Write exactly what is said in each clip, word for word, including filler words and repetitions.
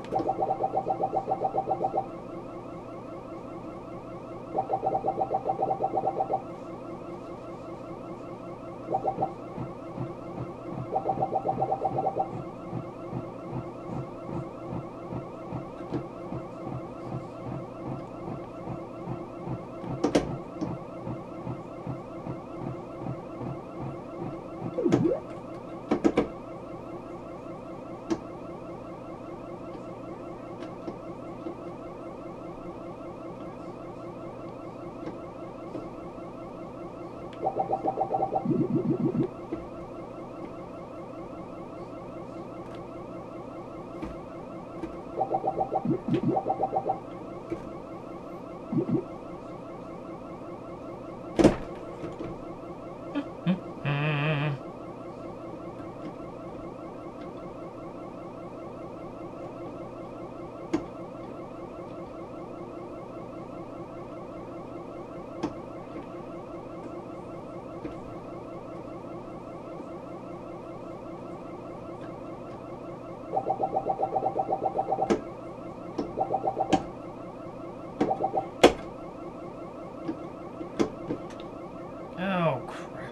Oh, crap.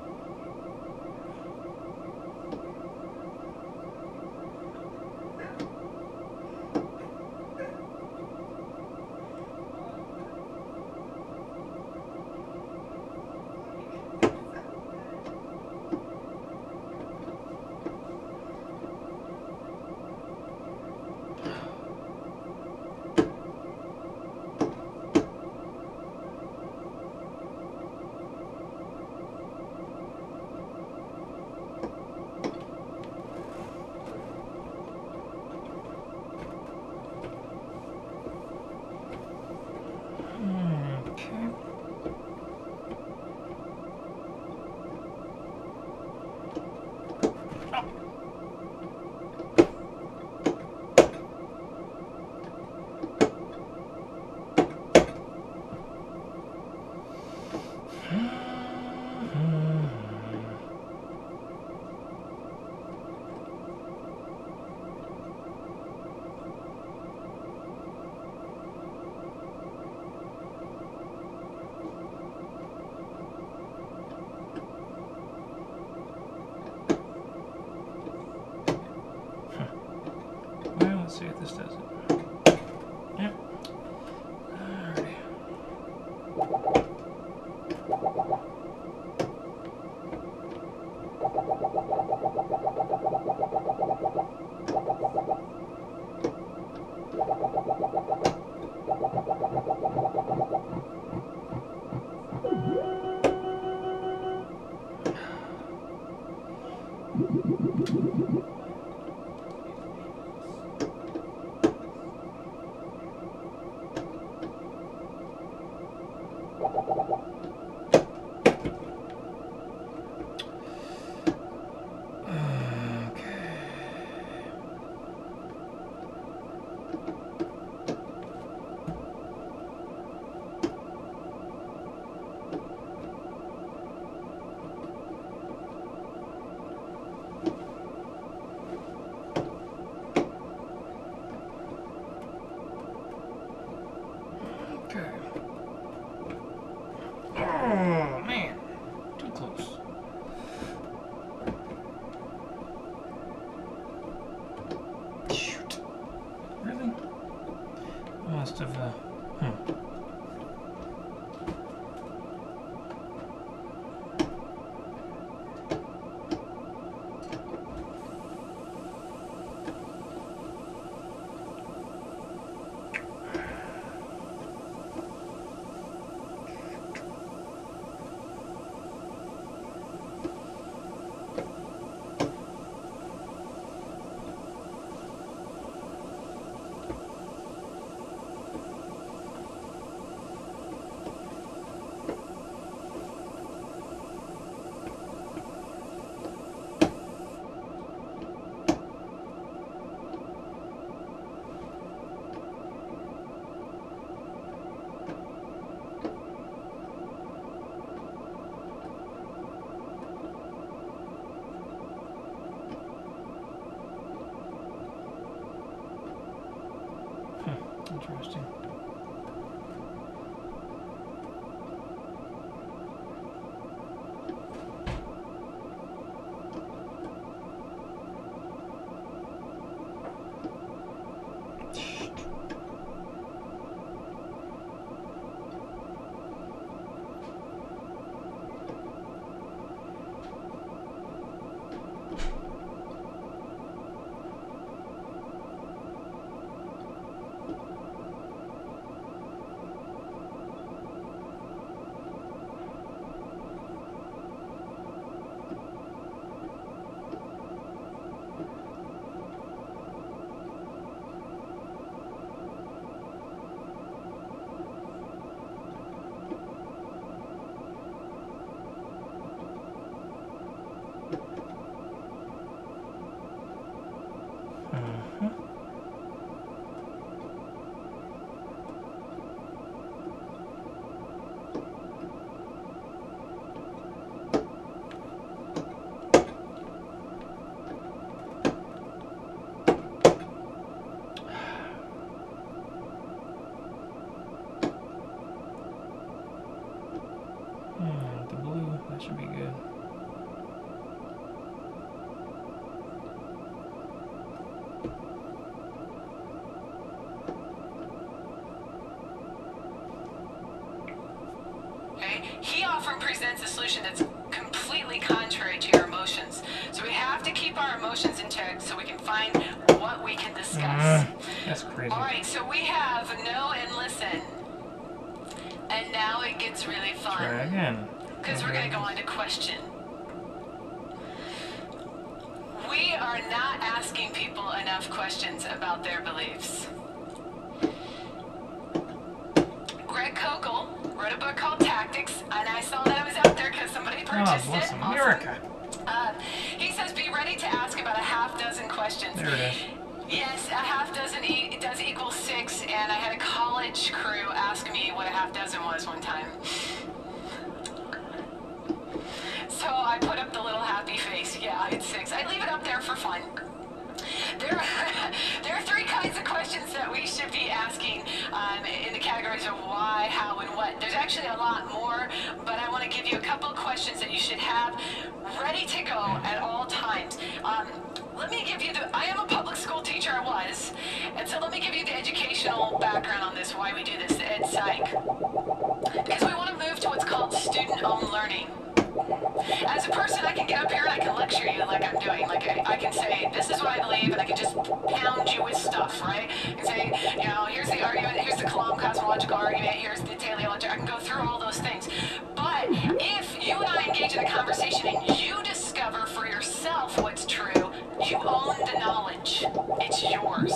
Well, let's see if this does it. Yep. Alrighty. Okay. Oh, man. Too close. Shoot. Really? I must have, uh, hmm. Interesting. Hmm, the blue, that should be good. He often presents a solution that's completely contrary to your emotions. So we have to keep our emotions in check so we can find what we can discuss. Mm, that's crazy. Alright, so we have know and listen. And now it gets really fun. Try again. Because Okay. we're going to go on to question. We are not asking people enough questions about their beliefs. Greg Kokel wrote a book called Tactics, and I saw that it was out there because somebody purchased Oh, bless it. America. Awesome. Uh, he says be ready to ask about a half dozen questions. There it is. Yes, a half dozen e it does equal six, and I had a college crew ask me what a half dozen was one time. So I put up the little happy face. Yeah, it's six. I leave it up there for fun. There are, there are three kinds of questions that we should be asking um, in the categories of why, how, and what. There's actually a lot more, but I want to give you a couple of questions that you should have ready to go at all times. Um, let me give you the, I am a public school teacher, I was, and so let me give you the educational background on this, why we do this, the ed psych. Because we want to move to what's called student-owned learning. As a person, I can get up here and I can lecture you like I'm doing. Like I, I can say, this is what I believe, and I can just pound you with stuff, right? I can say, you know, here's the argument, here's the Kalam cosmological argument, here's the teleological. I can go through all those things. But if you and I engage in a conversation and you discover for yourself what's true, you own the knowledge. It's yours.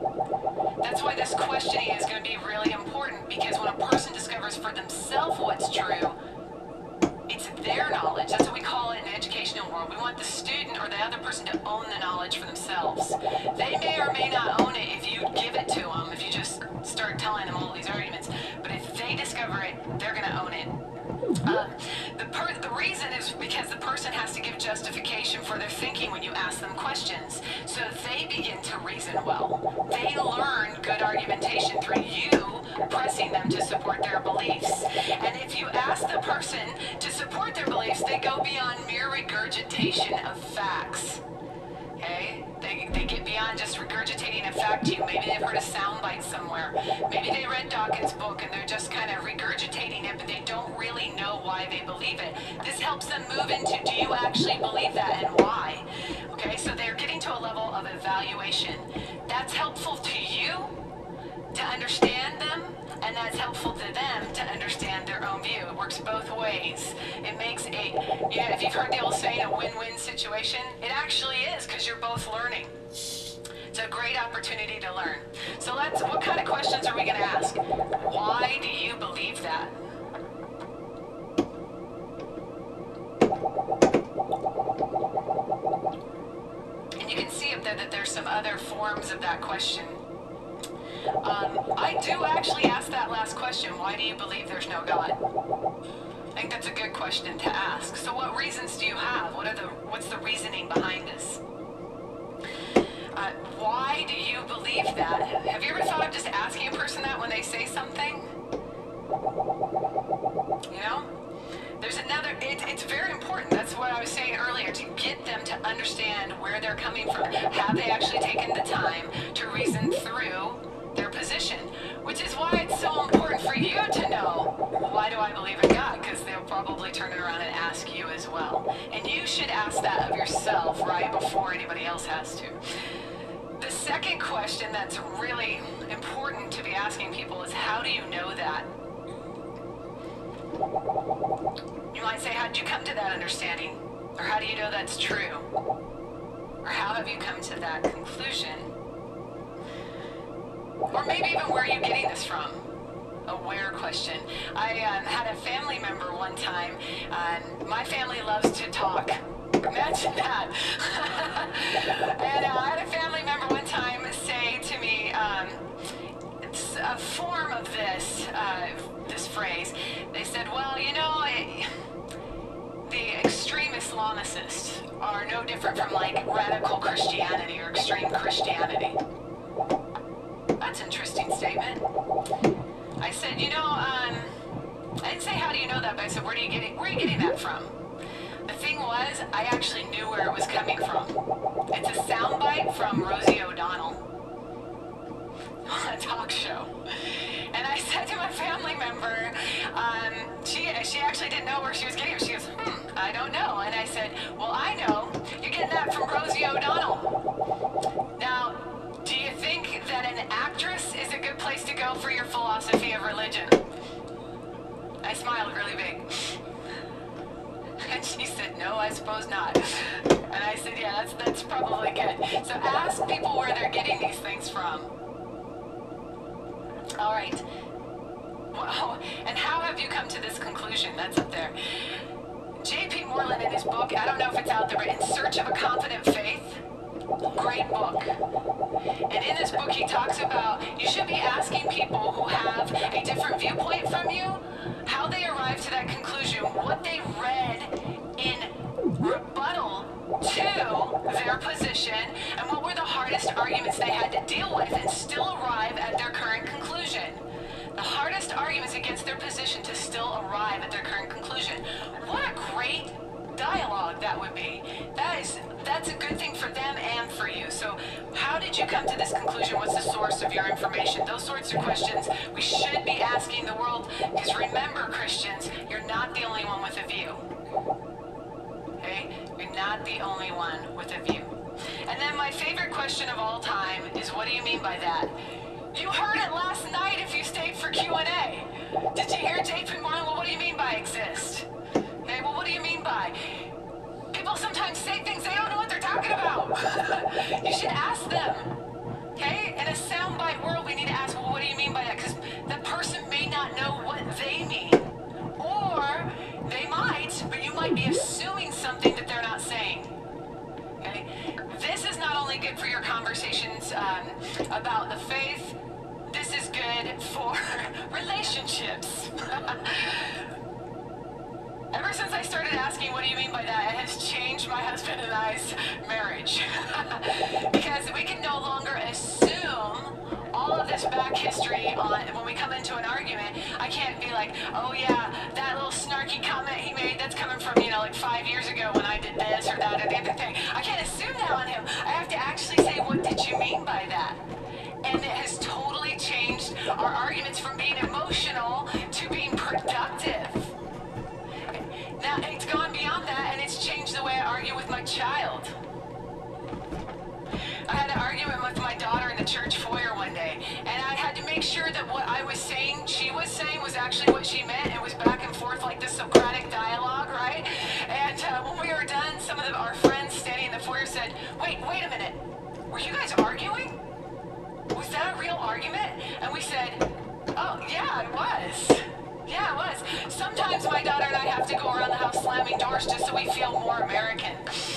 That's why this questioning is going to be really important, because when a person discovers for themselves what's true, it's their knowledge. That's what we call it in the educational world. We want the student or the other person to own the knowledge for themselves. They may or may not own it if you give it to them, if you just start telling them all these arguments. But if they discover it, they're going to own it. Uh, the, per the reason is because the person has to give justification for their thinking when you ask them questions, so they begin to reason well. They learn good argumentation through you pressing them to support their beliefs. And if you ask the person to support their beliefs, they go beyond mere regurgitation of facts. Okay? They, they get beyond just regurgitating a fact to you. Maybe they've heard a soundbite somewhere. Maybe they read Dawkins' book and they're just kind of regurgitating it, but they don't really know why they believe it. This helps them move into, do you actually believe that and why? Okay, so they're getting to a level of evaluation. That's helpful to you to understand them, and that's helpful to them to understand their own view. It works both ways. It makes a, you know, if you've heard the old saying, a win-win situation, it actually is, because you're both learning. It's a great opportunity to learn. So let's, what kind of questions are we going to ask? Why do you believe that? And you can see up there that there's some other forms of that question. Um, I do actually ask that last question, why do you believe there's no God? I think that's a good question to ask. So what reasons do you have? What are the, what's the reasoning behind this? Uh, why do you believe that? Have you ever thought of just asking a person that when they say something? You know? There's another, it, it's very important, that's what I was saying earlier, to get them to understand where they're coming from. Have they actually taken the time to reason through their position? Which is why it's so important for you to know, why do I believe in God? Because they'll probably turn it around and ask you as well. And you should ask that of yourself right before anybody else has to. The second question that's really important to be asking people is, how do you know that? You might say, how did you come to that understanding? Or how do you know that's true? Or how have you come to that conclusion? Or maybe even where are you getting this from? A where question. I um, had a family member one time. Um, my family loves to talk. Imagine that. And uh, I had a family member one time say to me, um, it's a form of this, uh, this phrase. They said, well, you know, it, the extreme Islamicists are no different from like radical Christianity or extreme Christianity. That's an interesting statement. I said, you know, um, I didn't say how do you know that, but I said, where do you getting, where are you getting that from? The thing was, I actually knew where it was coming from. It's a soundbite from Rosie O'Donnell on a talk show. And I said to my family member, um, she, she actually didn't know where she was getting it. She goes, hmm, I don't know. And I said, well, I know. You're getting that from Rosie O'Donnell. Now, do you think that an actress is a good place to go for your philosophy of religion? I smiled really big. And she said, no, I suppose not. And I said, yeah, that's, that's probably good. So ask people where they're getting these things from. All right. Wow. And how have you come to this conclusion? That's up there. J P Moreland in his book, I don't know if it's out there, but In Search of a Confident Faith, great book. And in this book he talks about you should be asking people who have a different viewpoint from you how they arrived to that conclusion, what they read in rebuttal to their position, and what were the hardest arguments they had to deal with and still arrive at their current conclusion. The hardest arguments against their position to still arrive at their current conclusion. What a great dialogue that would be. That is, that's a good thing for them and for you. So how did you come to this conclusion? What's the source of your information? Those sorts of questions we should be asking the world, because remember, Christians, you're not the only one with a view. Okay? You're not the only one with a view. And then my favorite question of all time is, what do you mean by that? You heard it last night if you stayed for Q and A. Did you hear J P Moreland? Well, what do you mean by exist? Okay, well, what do you mean by? People sometimes say things they don't know what they're talking about. You should ask them. Okay? In a soundbite world, we need to ask, well, what do you mean by that? Because the person may not know what they mean. Or they might, but you might be assuming something that they're not saying. Okay? This is not only good for your conversations um, about the faith, this is good for relationships. Ever since I started asking, what do you mean by that, it has changed my husband and I's marriage. Because we can no longer assume all of this back history on when we come into an argument. I can't be like, oh yeah, that little snarky comment he made, that's coming from, you know, like five years ago when I did this or that or the other thing. I can't assume that on him. I have to actually say, what did you mean by that? And it has totally changed our arguments from being emotional to being productive. Now, it's gone beyond that, and it's changed the way I argue with my child. I had an argument with my daughter in the church foyer one day, and I had to make sure that what I was saying, she was saying, was actually what she meant. It was back and forth like this Socratic dialogue, right? And uh, when we were done, some of the, our friends standing in the foyer said, wait, wait a minute. Were you guys arguing? Was that a real argument? And we said, oh, yeah, it was. Yeah, it was. Sometimes my daughter and I have to go around the house slamming doors just so we feel more American.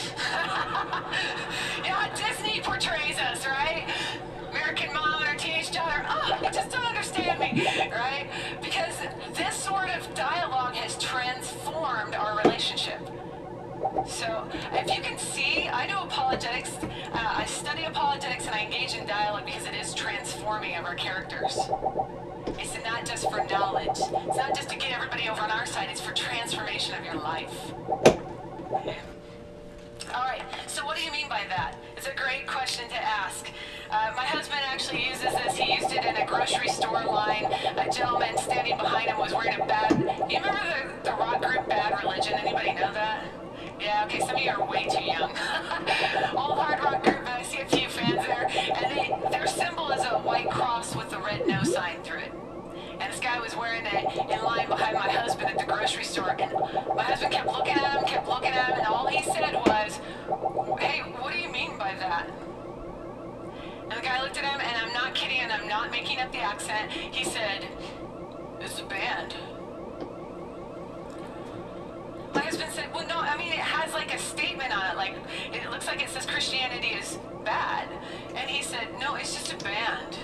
You know how Disney portrays us, right? American mom and her teenage daughter, oh, you just don't understand me, right? Because this sort of dialogue has transformed our relationship. So if you can see, I do apologetics, uh, I study apologetics engage in dialogue because it is transforming of our characters. It's not just for knowledge. It's not just to get everybody over on our side. It's for transformation of your life. Okay. All right, so what do you mean by that? It's a great question to ask. Uh, my husband actually uses this. He used it in a grocery store line. A gentleman standing behind him was wearing a bad... You remember the, the rock group Bad Religion? Anybody know that? Yeah, okay, some of you are way too young. Old hard rock group, I see a few fans there. And they, their symbol is a white cross with the red no sign through it. And this guy was wearing it in line behind my husband at the grocery store. And my husband kept looking at him, kept looking at him, and all he said was, "Hey, what do you mean by that?" And the guy looked at him, and I'm not kidding, and I'm not making up the accent. He said, "It's a band." My husband said, "Well, no, I mean, it has like a statement on it. Like, it looks like it says Christianity is bad." And he said, "No, it's just a band."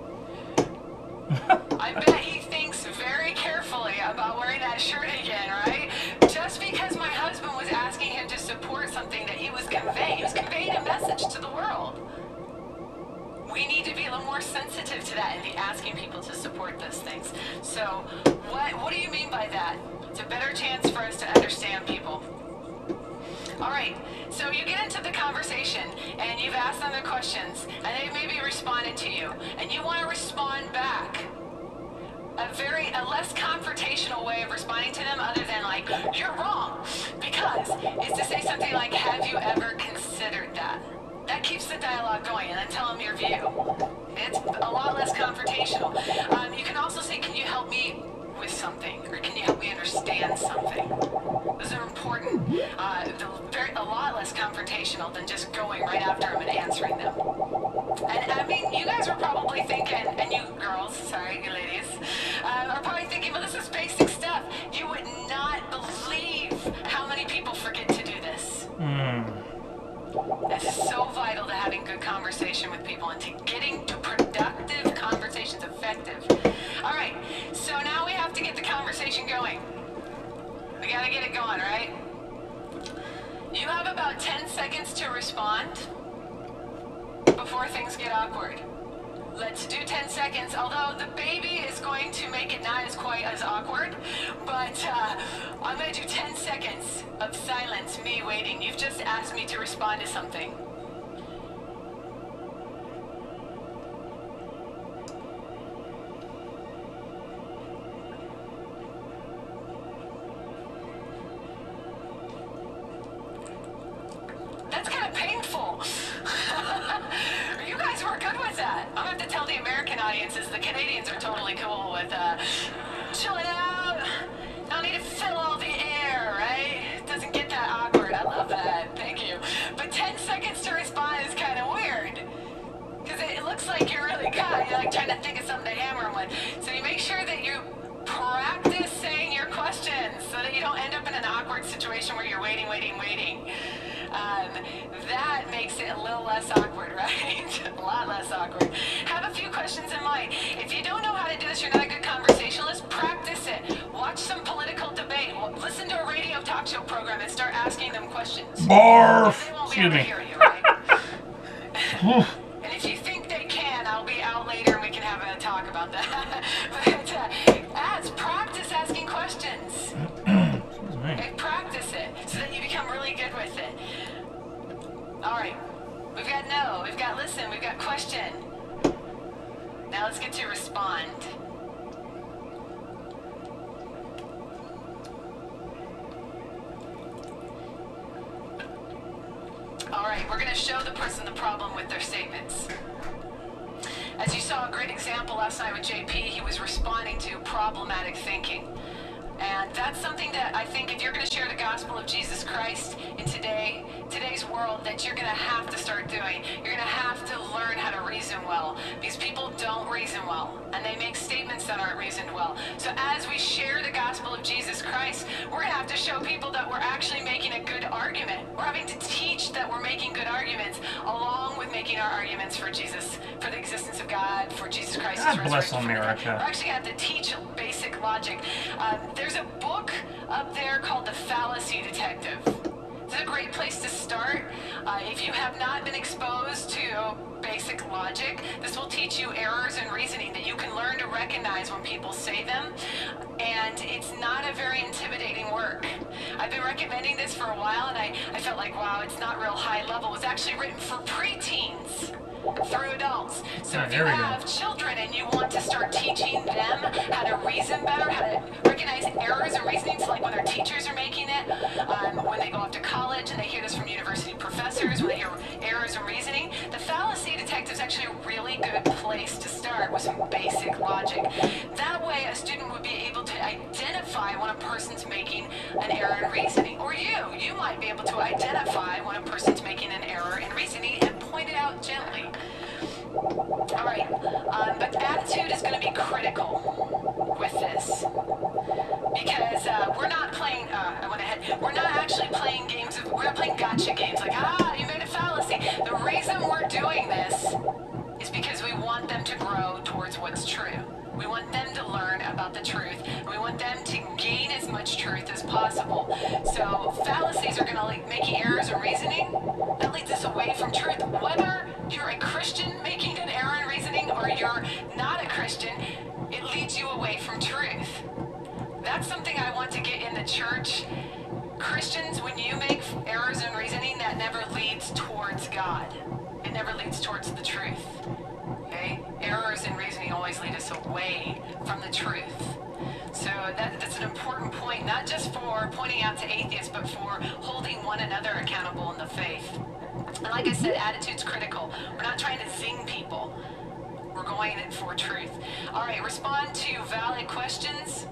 I bet he thinks very carefully about wearing that shirt again, right? Just because my husband was asking him to support something that he was conveying. He was conveying a message to the world. We need to be a little more sensitive to that and be asking people to support those things. So, what, what do you mean by that? It's a better chance for us to understand people. All right, so you get into the conversation, and you've asked them the questions, and they maybe responded to you, and you want to respond back. A very, a less confrontational way of responding to them other than like, "You're wrong," because is to say something like, "Have you ever considered that?" That keeps the dialogue going, and then tell them your view. It's a lot less confrontational. Um, you can also say, "Can you help me with something?" or "Can you help me understand something?" Those are important. Uh, very, a lot less confrontational than just going right after them and answering them. And I mean, you guys were probably thinking, and you girls, sorry, you ladies, um, are probably thinking, well, this is basic stuff. You would not believe how many people forget to do this. Mm. It's so vital to having good conversation with people and to getting to productive conversations, effective. All right, so now we have to get the conversation going. We gotta get it going, right? You have about ten seconds to respond before things get awkward. Let's do ten seconds, although the baby is going to make it not as quite as awkward, but uh, I'm gonna do ten seconds of silence, me waiting. You've just asked me to respond to something. That's kind of painful. You guys were good with that. I'm gonna have to tell the American audiences the Canadians are totally cool with uh, chill it out. Don't need to fill all the air, right? It doesn't get that awkward. I love that. Thank you. But ten seconds to respond is kind of weird. Because it, it looks like you're really caught. You're like trying to think of something to hammer them with. So you make sure that you practice saying your questions so that you don't end up in an awkward situation where you're waiting, waiting, waiting. Um, that makes it a little less awkward, right? A lot less awkward. Have a few questions in mind. If you don't know how to do this, you're not a good conversationalist, practice it. Watch some political debate. Listen to a radio talk show program and start asking them questions. Barf! They won't be Excuse able to me. hear you, right? And if you think they can, I'll be out later and we can have a talk about that. But uh, as practice asking questions. Okay, practice it so that you become really good with it. All right, we've got no, we've got listen, we've got question. Now let's get to respond. All right, we're going to show the person the problem with their statements. As you saw a great example last night with J P, he was responding to problematic thinking. And that's something that I think if you're going to share the gospel of Jesus Christ in today, today's world, that you're going to have to start doing. You're going to have to learn how to reason well. Because people don't reason well. And they make statements that aren't reasoned well. So as we share the gospel of Jesus Christ, we're going to have to show people that we're actually making a good argument. We're having to teach that we're making good arguments along with making our arguments for Jesus, for the existence of God, for Jesus Christ's God resurrection. bless from the dead. America. We're actually going to have to teach basic logic. Um, there's a book up there called The Fallacy Detective. It's a great place to start. Uh, if you have not been exposed to basic basic logic. This will teach you errors in reasoning that you can learn to recognize when people say them. And it's not a very intimidating work. I've been recommending this for a while, and I, I felt like, wow, it's not real high level. It was actually written for preteens through adults. So Oh, if you there we have go. children and you want to start teaching them how to reason better, how to recognize errors in reasoning, so like when their teachers are making it, um, when they go off to college and they hear this from university professors, when they hear errors in reasoning, the fallacy detective is actually a really good place to start with some basic logic. That way a student would be able to identify when a person's making an error in reasoning. Or you, you might be able to identify when a person's making an error in reasoning and point it out gently. All right, um, but attitude is going to be critical with this because uh, we're not playing, uh, I went ahead, we're not actually playing games, of, we're not playing gotcha games like, ah, you made a fallacy. The reason we're doing this is because we want them to grow towards what's true. We want them to learn about the truth. We want them to gain as much truth as possible. So fallacies are going to like making errors in reasoning. That leads us away from truth. Whether you're a Christian making an error in reasoning or you're not a Christian, it leads you away from truth. That's something I want to get in the church. Christians, when you make errors in reasoning, that never leads towards God. It never leads towards the truth. Okay? Errors in reasoning always lead us away from the truth. So that, that's an important point, not just for pointing out to atheists, but for holding one another accountable in the faith. And like I said, attitude's critical. We're not trying to zing people. We're going in for truth. All right, respond to valid questions.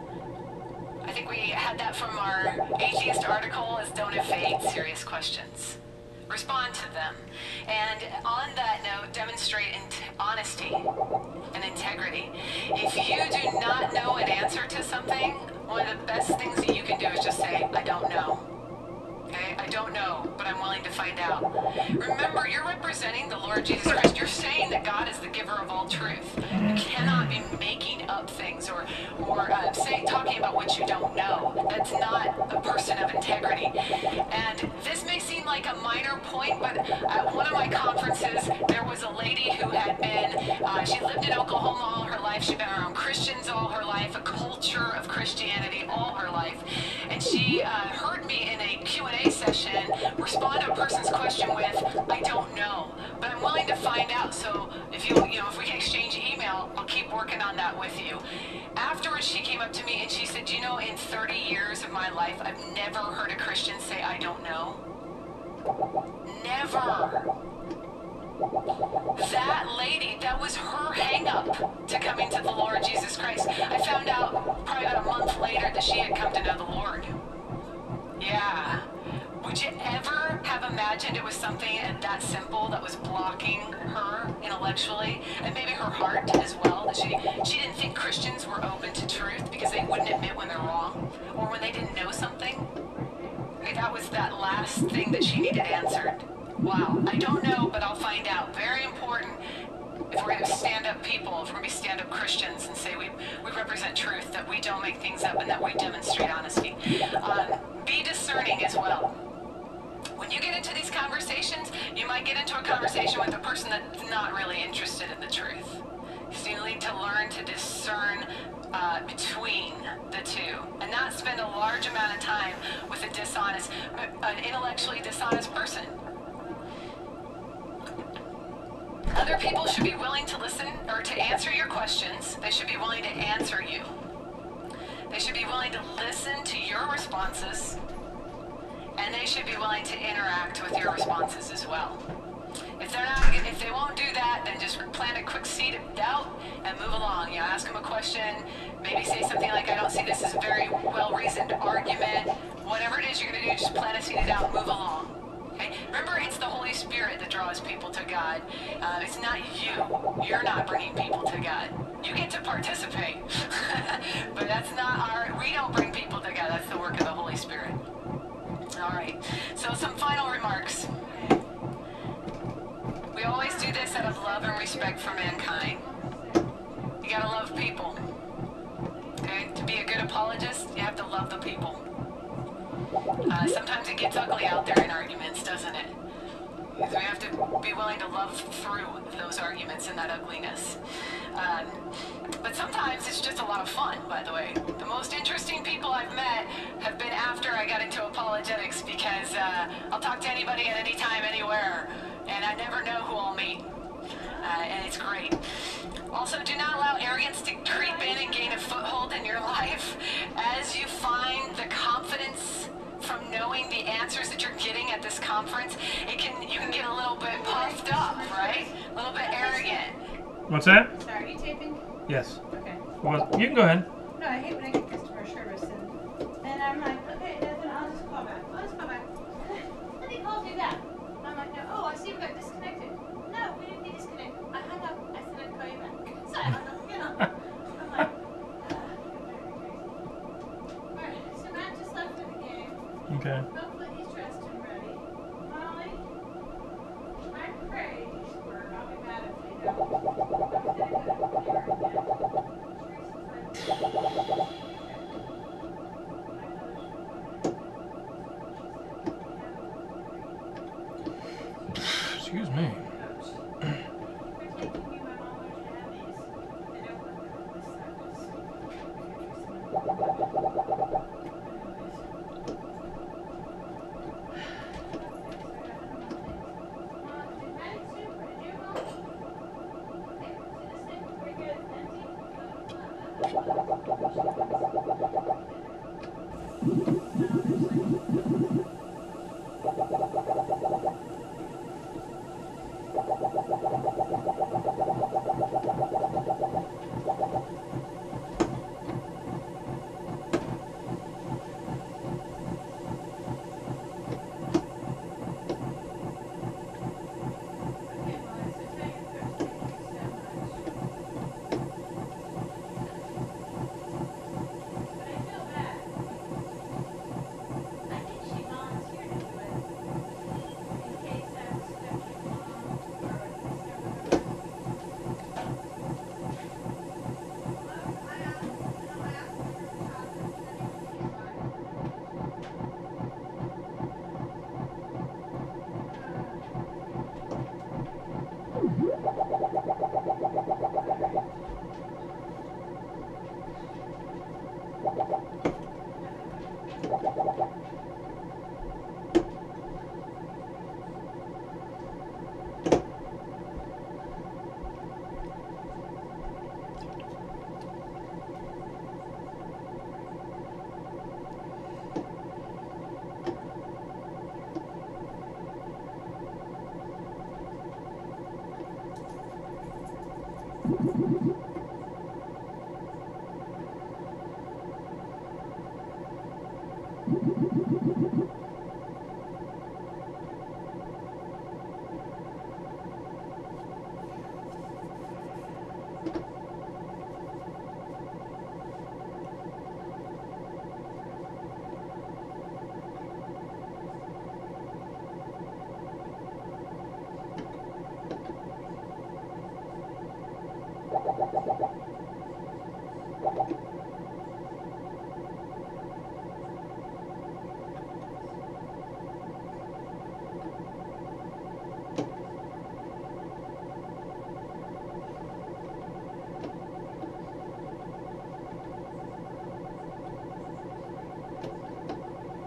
I think we had that from our atheist article, is don't evade serious questions. Respond to them. And on that note, demonstrate honesty and integrity. If you do not know an answer to something, one of the best things that you can do is just say, I don't know. Okay? I don't know, but I'm willing to find out. Remember, you're representing the Lord Jesus Christ. You're saying that God is the giver of all truth. You cannot be making up things or, or uh, say, talking about what you don't know. That's not a person of integrity. And this may seem like a minor point, but at one of my conferences, there was a lady who had been, uh, she lived in Oklahoma all her life. She'd been around Christians all her life, a culture of Christianity all her life. And she uh, heard me in a Q and A session respond to a person's question with, I don't know, but I'm willing to find out. So if you, you know, if we can exchange email, I'll keep working on that with you. Afterwards, she came up to me and she said, you know, in thirty years of my life, I've never heard a Christian say, I don't know. Never. That lady, that was her hang-up to coming to the Lord Jesus Christ. I found out probably about a month later that she had come to know the Lord. Yeah. Would you ever have imagined it was something that simple that was blocking her intellectually, and maybe her heart as well, that she she didn't think Christians were open to truth because they wouldn't admit when they're wrong or when they didn't know something? Okay, that was that last thing that she needed answered. Wow, I don't know, but I'll find out. Very important if we're going to stand up people, if we're going to be stand up Christians and say we, we represent truth, that we don't make things up and that we demonstrate honesty. Um, be discerning as well. When you get into these conversations, you might get into a conversation with a person that's not really interested in the truth. So you need to learn to discern uh, between the two and not spend a large amount of time with a dishonest, an intellectually dishonest person. Other people should be willing to listen or to answer your questions. They should be willing to answer you. They should be willing to listen to your responses, and they should be willing to interact with your responses as well. If they're not, if they won't do that, then just plant a quick seed of doubt and move along. You know, ask them a question, maybe say something like, I don't see this as a very well-reasoned argument. Whatever it is you're going to do, just plant a seed of doubt and move along. Okay? Remember, it's the Holy Spirit that draws people to God. Uh, it's not you. You're not bringing people to God. You get to participate, but that's not our, we don't bring people to God. That's the work of the Holy Spirit. All right, so some final remarks. We always do this out of love and respect for mankind. You gotta love people. Okay? To be a good apologist, you have to love the people. Uh, sometimes it gets ugly out there in arguments, doesn't it? because we have to be willing to love through those arguments and that ugliness. Um, but sometimes it's just a lot of fun, by the way. The most interesting people I've met have been after I got into apologetics, because uh, I'll talk to anybody at any time, anywhere, and I never know who I'll meet. Uh, and it's great. Also, do not allow arrogance to creep in and gain a foothold in your life. As you find the confidence from knowing the answers that you're getting at this conference, it can you can get a little bit puffed up, right? A little bit arrogant. What's that? Sorry, are you taping? Yes. Okay. Well, you can go ahead. No, I hate when I get customer service and and I'm like, okay, then I'll just call back. I'll just call back. And he calls me back. And I'm like, no, oh, I see we got disconnected. No, we didn't get disconnected. I hung up. I said I'd call you back. So I hung up again. I'm like, uh, alright, so Matt just left for the game. Okay. Hopefully he's dressed and ready. Molly, I pray you squirt. I'll be mad if you don't. Excuse me.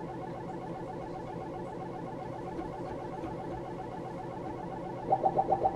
Blah, blah, blah, blah.